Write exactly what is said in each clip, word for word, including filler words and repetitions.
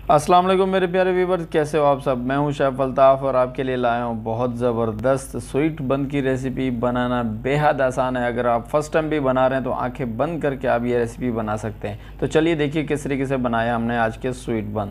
अस्सलाम वालेकुम मेरे प्यारे व्यूवर्स, कैसे हो आप सब। मैं हूं शेफ़ अल्ताफ़ और आपके लिए लाया हूं बहुत ज़बरदस्त स्वीट बन की रेसिपी। बनाना बेहद आसान है। अगर आप फर्स्ट टाइम भी बना रहे हैं तो आंखें बंद करके आप ये रेसिपी बना सकते हैं। तो चलिए देखिए किस तरीके से बनाया हमने आज के स्वीट बन।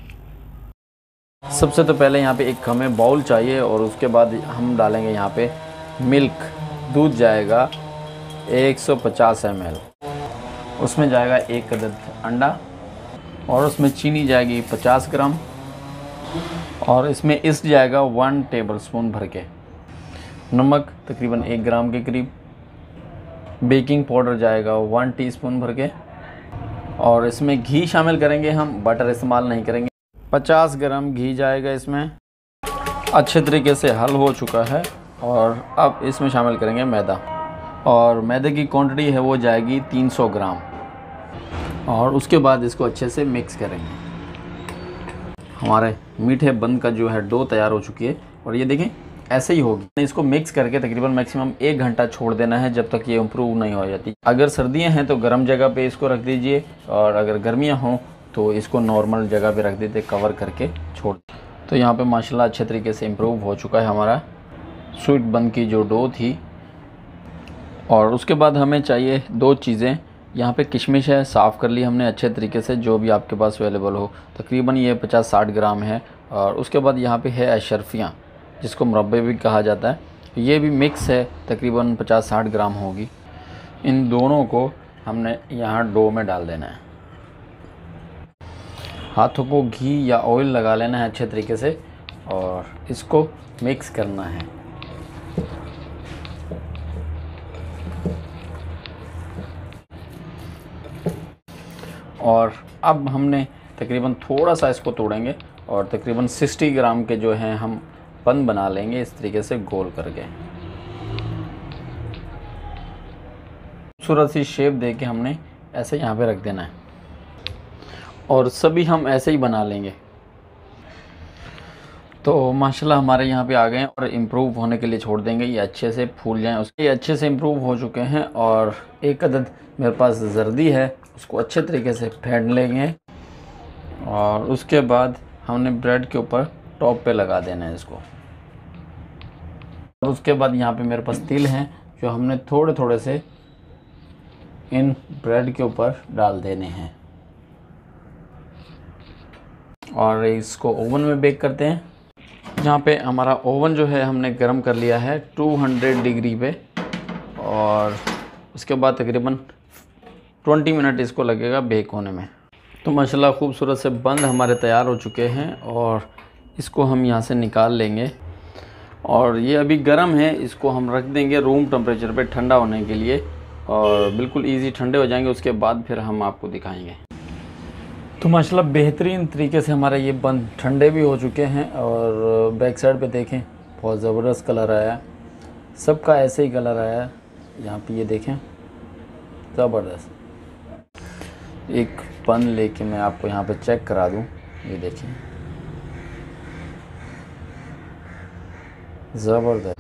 सबसे तो पहले यहाँ पे एक हमें बाउल चाहिए और उसके बाद हम डालेंगे यहाँ पे मिल्क। दूध जाएगा एक सौ पचास एम एल, उसमें जाएगा एक अदद अंडा और उसमें चीनी जाएगी पचास ग्राम और इसमें ईस्ट जाएगा वन टेबलस्पून भर के। नमक तकरीबन एक ग्राम के करीब। बेकिंग पाउडर जाएगा वन टीस्पून भर के और इसमें घी शामिल करेंगे हम, बटर इस्तेमाल नहीं करेंगे। पचास ग्राम घी जाएगा इसमें। अच्छे तरीके से हल हो चुका है और अब इसमें शामिल करेंगे मैदा और मैदे की क्वांटिटी है वो जाएगी तीन सौ ग्राम और उसके बाद इसको अच्छे से मिक्स करेंगे। हमारे मीठे बन का जो है डो तैयार हो चुकी है और ये देखें ऐसे ही होगी। इसको मिक्स करके तकरीबन मैक्सिमम एक घंटा छोड़ देना है जब तक ये इम्प्रूव नहीं हो जाती। अगर सर्दियां हैं तो गर्म जगह पे इसको रख दीजिए और अगर गर्मियां हों तो इसको नॉर्मल जगह पे रख देते, कवर करके छोड़। तो यहाँ पे माशाल्लाह अच्छे तरीके से इम्प्रूव हो चुका है हमारा स्वीट बन की जो डो थी। और उसके बाद हमें चाहिए दो चीज़ें। यहाँ पे किशमिश है, साफ़ कर ली हमने अच्छे तरीके से, जो भी आपके पास अवेलेबल हो। तकरीबन ये पचास साठ ग्राम है। और उसके बाद यहाँ पे है अशरफियाँ, जिसको मुरब्बे भी कहा जाता है। ये भी मिक्स है, तकरीबन पचास साठ ग्राम होगी। इन दोनों को हमने यहाँ डो में डाल देना है। हाथों को घी या ऑयल लगा लेना है अच्छे तरीके से और इसको मिक्स करना है। और अब हमने तकरीबन थोड़ा सा इसको तोड़ेंगे और तकरीबन साठ ग्राम के जो हैं हम बन बना लेंगे इस तरीके से गोल करके। खूबसूरत सी शेप दे के हमने ऐसे यहाँ पे रख देना है और सभी हम ऐसे ही बना लेंगे। तो माशाल्लाह हमारे यहाँ पे आ गए हैं और इम्प्रूव होने के लिए छोड़ देंगे, ये अच्छे से फूल जाएं। उसके अच्छे से इम्प्रूव हो चुके हैं और एक अदद मेरे पास जर्दी है, उसको अच्छे तरीके से फेंट लेंगे और उसके बाद हमने ब्रेड के ऊपर टॉप पे लगा देना है इसको। और उसके बाद यहाँ पे मेरे पास तिल हैं जो हमने थोड़े थोड़े से इन ब्रेड के ऊपर डाल देने हैं और इसको ओवन में बेक करते हैं। यहाँ पे हमारा ओवन जो है हमने गर्म कर लिया है दो सौ डिग्री पे और उसके बाद तकरीबन बीस मिनट इसको लगेगा बेक होने में। तो माशाल्लाह खूबसूरत से बंद हमारे तैयार हो चुके हैं और इसको हम यहाँ से निकाल लेंगे। और ये अभी गर्म है, इसको हम रख देंगे रूम टेम्परेचर पे ठंडा होने के लिए और बिल्कुल इजी ठंडे हो जाएंगे। उसके बाद फिर हम आपको दिखाएंगे। तो माशाल्लाह बेहतरीन तरीके से हमारे ये बंद ठंडे भी हो चुके हैं और बैक साइड पे देखें बहुत ज़बरदस्त कलर आया है। सबका ऐसे ही कलर आया है। यहाँ पे ये देखें ज़बरदस्त। एक बन लेके मैं आपको यहाँ पे चेक करा दूँ। ये देखें ज़बरदस्त।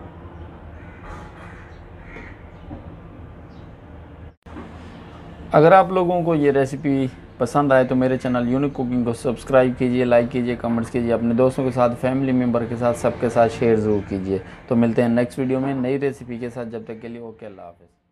अगर आप लोगों को ये रेसिपी पसंद आए तो मेरे चैनल यूनिक कुकिंग को सब्सक्राइब कीजिए, लाइक कीजिए, कमेंट्स कीजिए, अपने दोस्तों के साथ, फैमिली मेम्बर के साथ, सबके साथ शेयर ज़रूर कीजिए। तो मिलते हैं नेक्स्ट वीडियो में नई रेसिपी के साथ। जब तक के लिए ओके, अल्लाह हाफ़िज़।